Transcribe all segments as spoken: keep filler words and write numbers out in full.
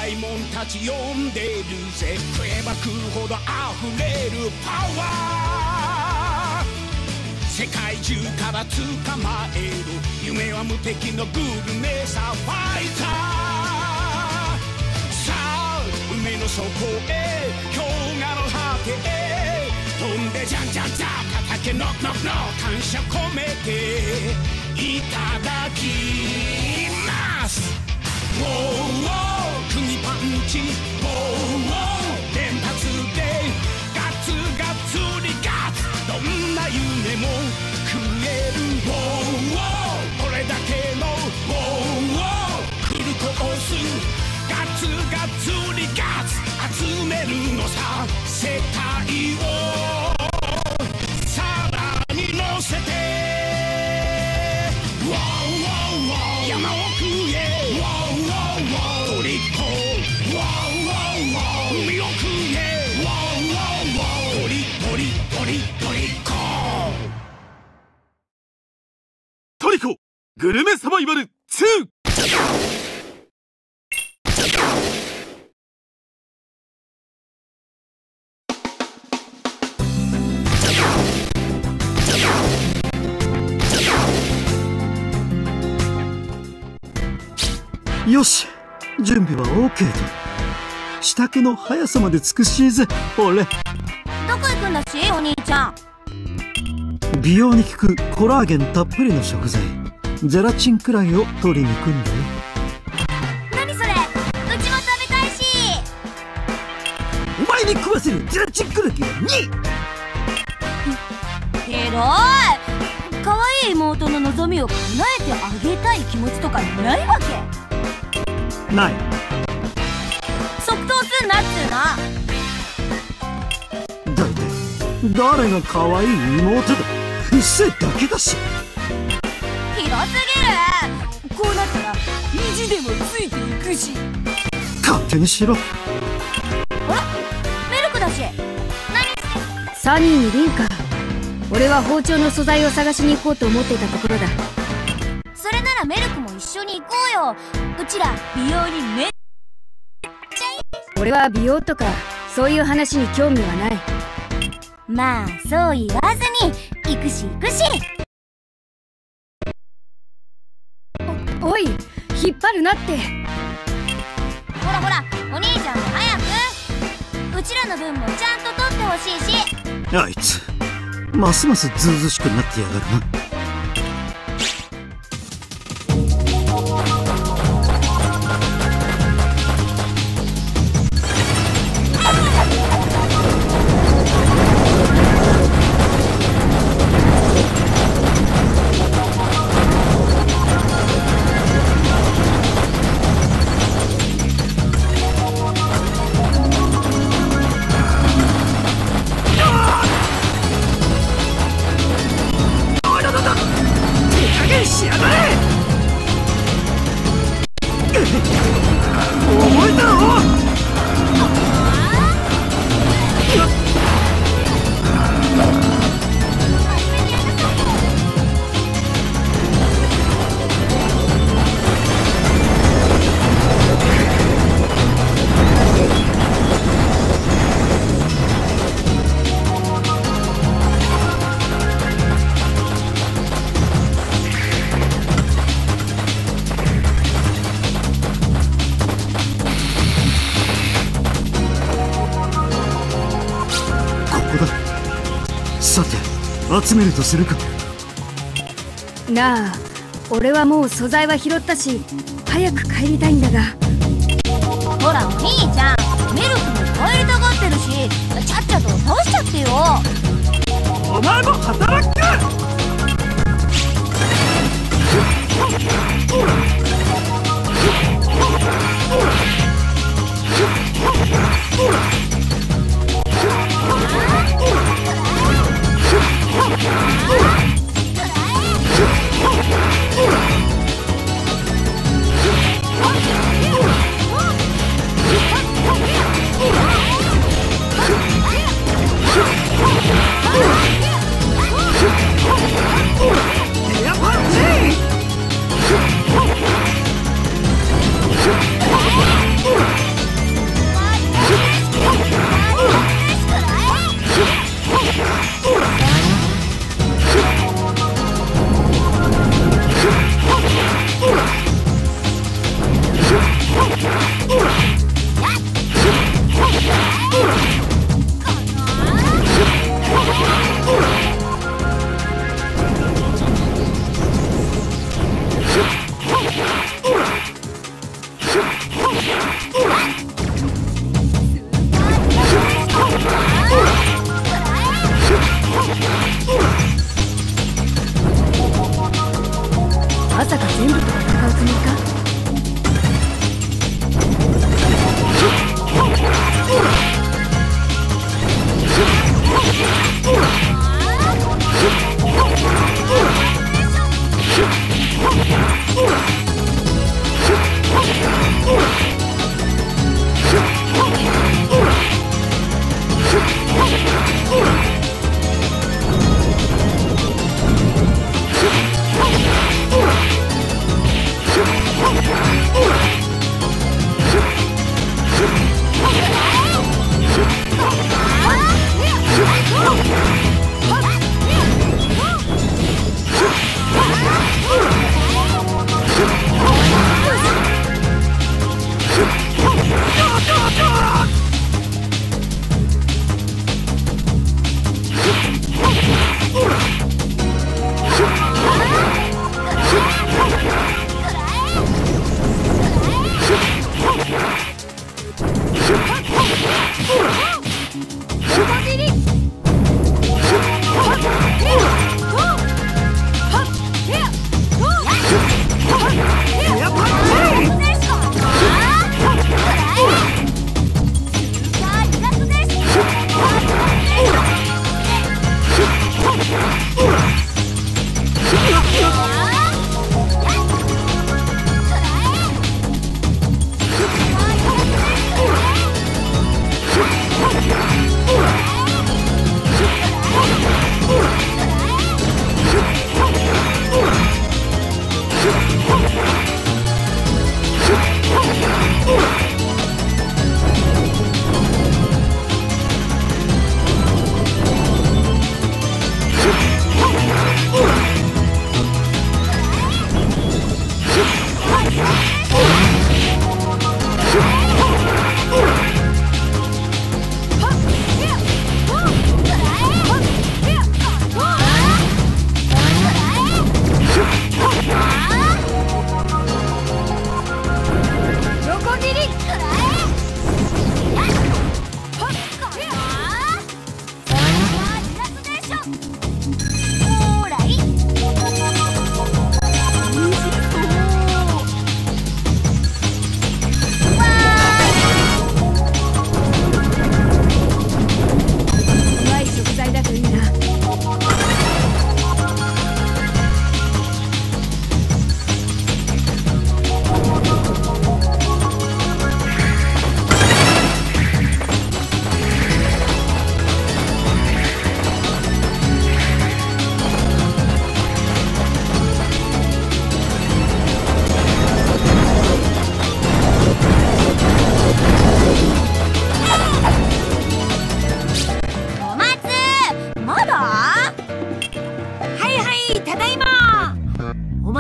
いもんたち呼んでるぜ。食えば食うほど溢れるパワー。世界中から捕まえる夢は無敵のグルメさファイター。さあ海の底へ氷河の果てへ飛んでじゃんじゃんじゃん叩けノックノックノック感謝込めていただきます。ウォーウォー釘パンチウォーウォー連発でガツガツリガツどんな夢も食える。ウォーウォーこれだけのウォーウォーフルコースガツガツリガツ集めるのさ世界をさらに乗せてウォーウォーウォー山奥へウォーウォーウォートリコウォーウォーウォー海奥へウォーウォーウォートリトリトリトリコトリコグルメサバイバルツー。 よし、準備は OK だ。支度の速さまで美しいぜ、俺。 どこ行くんだし、お兄ちゃん。 美容に効くコラーゲンたっぷりの食材ゼラチンくらいを取りに行くんだよ。 何それ、うちも食べたいし。 お前に食わせるゼラチンクラゲがに。 えらい。可愛い妹の望みを叶えてあげたい気持ちとかないわけない。 即答すんなっつうの。 だいたい誰が可愛い妹だ。うっせえだけだし。 ひどすぎる。こうなったら意地でもついていくし。 勝手にしろ。 あら、メルクだし。何して。 サニーにリンか。俺は包丁の素材を探しに行こうと思っていたところだ。 それならメルクも一緒に行こうよ。うちら美容にめっちゃいい。 俺は美容とかそういう話に興味はない。 まあそう言わずに行くし行くし。 お、おい、引っ張るなって。 ほらほら、お兄ちゃんも早く。うちらの分もちゃんと取ってほしいし。 あいつますますずうずしくなってやがるな。集めるとするか。 なあ、俺はもう素材は拾ったし早く帰りたいんだが。 ほらお兄ちゃん、メルクも帰りたがってるしちゃっちゃと倒しちゃってよ。 お前も働くか。 Oh!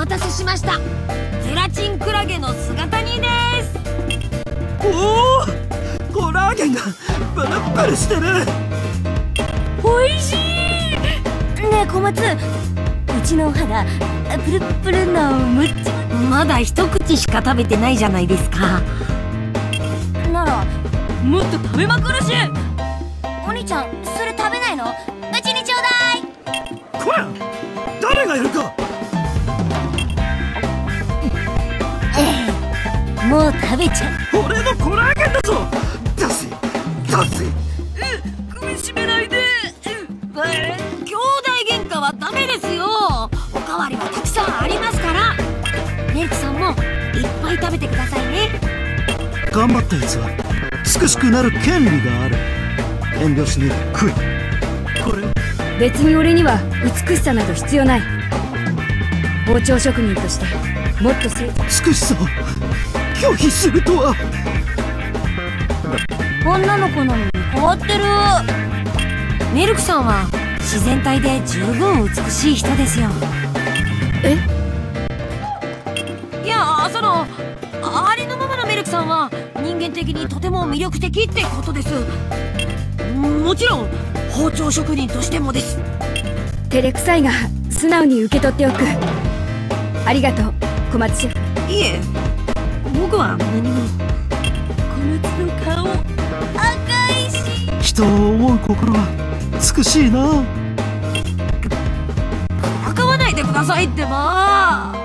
待たせしました。ゼラチンクラゲの姿煮です。 おお、コラーゲンがプルプルしてる。 おいしい。ねえ小松、うちのお肌プルプルのむっちゃ。 まだ一口しか食べてないじゃないですか。 ならもっと食べまくるし。 お兄ちゃんそれ食べないの？うちにちょうだい。 こら、誰がやるか。 もう食べちゃう。 俺のコラーゲンだぞ。出せ出せ。 首絞めないで。えー、兄弟喧嘩はダメですよ。おかわりはたくさんありますから。メイクさんもいっぱい食べてくださいね。 頑張ったやつは美しくなる権利がある。遠慮しねえで食い。これ別に俺には美しさなど必要ない。包丁職人としてもっと成長。 美しさを拒否するとは。 女の子なのに変わってる。 メルクさんは自然体で十分美しい人ですよ。え？いや、そのありのままのメルクさんは人間的にとても魅力的ってことです。もちろん包丁職人としてもです。照れくさいが素直に受け取っておく。ありがとう小松シェフ。いえ、僕は何も。小松の顔赤いし。 人を思う心は美しいな。 戦わないでくださいってば。